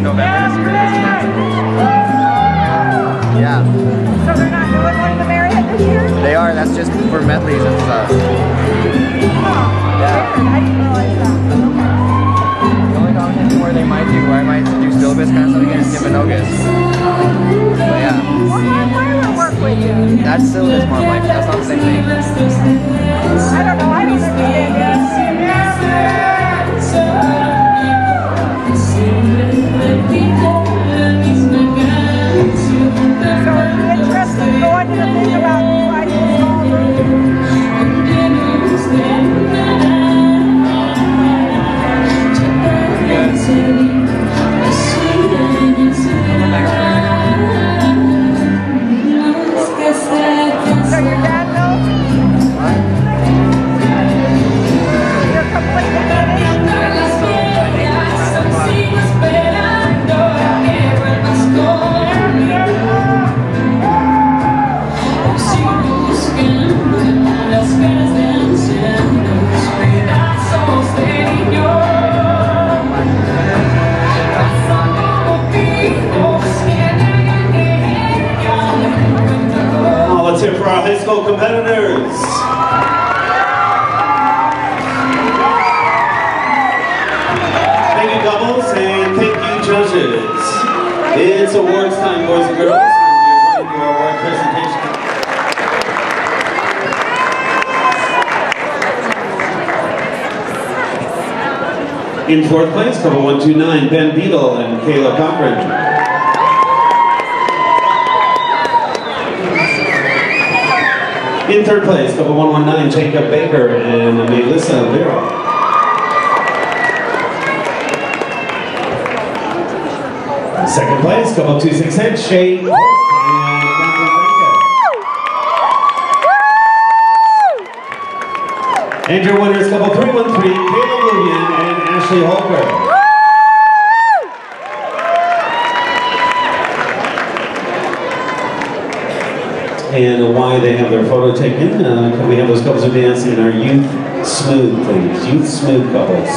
November this year. Yeah. So they're not doing one in the Marriott this year? They are. That's just for medleys and stuff. Oh, Yeah. weird. I didn't realize that. The only competition where they might do, where I might do syllabus kind of stuff again is Timpanogos. But yeah. Well, why would I work with you? That's syllabus more like that's not the same thing. I don't know. I don't understand yet. So are you interested in going to the thing about BYU Ballroom? So your dad knows? What? You're completely finished? Let's hear for our high school competitors. Thank you, couples, and thank you, judges. It's awards time, boys and girls. We're going to do our award presentation. In fourth place, couple 129, Ben Beadle and Kayla Cochran. In third place, couple 119, Jacob Baker and Melissa Vera. Second place, couple 268, Shay and Catherine Baker. And your winners, couple 313, Caleb Lubian and Ashley Holker. And why they have their photo taken, can we have those couples who dance in our Youth Smooth, please? Youth Smooth couples.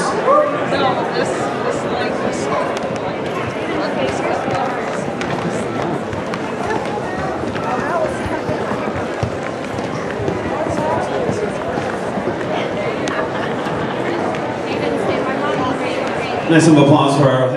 Nice applause for our